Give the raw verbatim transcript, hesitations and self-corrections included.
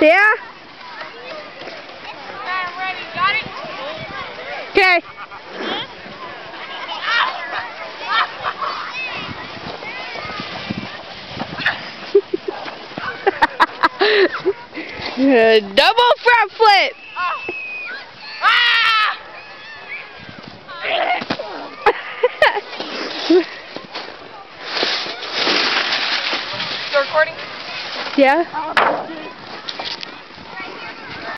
Yeah? I'm ready. Got it? Okay. Double front flip. Oh. Ah! Still recording? Yeah.